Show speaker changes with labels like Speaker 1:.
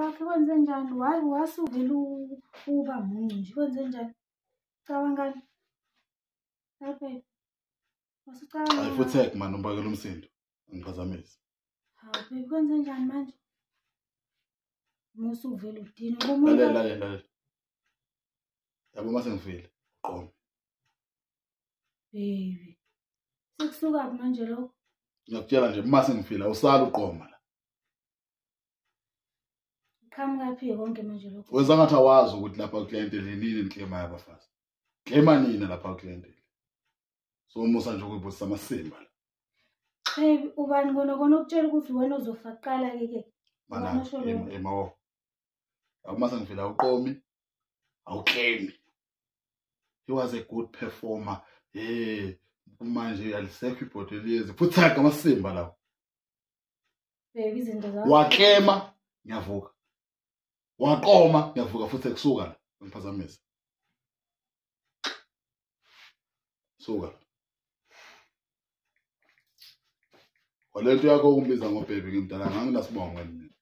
Speaker 1: wakhe kwenze njani? Wasuvela uba muncu nje kwenze njani? Cabangani? Hayi wasucabanga.
Speaker 2: Ayifuthe man umbakela umsindo. Angiphazamisi.
Speaker 1: Hawu baby kwenze njani manje? Musuvela udini
Speaker 2: lalela. Yabo mase ngifile. Qoma.
Speaker 1: Baby. Sekusuka manje lokho.
Speaker 2: Ngiyakutshela nje mase ngifile awusala uqoma la.
Speaker 1: Qhamuka phi konke manje lokho?
Speaker 2: Wenza ngathi awazi ukuthi lapha client lenini inclaim yabafazi. Claima nini lapha client. So umusa nje ukuyibusisa amasimba la.
Speaker 1: Baby ubani kona ukutshela ukuthi wena uzofaqala ke.
Speaker 2: Mana emawo. Awumase ngifila uqomi. Awuclaim. He was a good performer. Manje alisekho ibhodo liyezi. Phuthaga amasimba lawo.
Speaker 1: Baby izinto zakho.
Speaker 2: Waclaima ngiyavuka. Waqoma ngiyavuka futhi ekusuka la. Ngiphazamisa. Suka. Walento yakho ukumbiza ngobaby ngimdala nganginasibongo mina.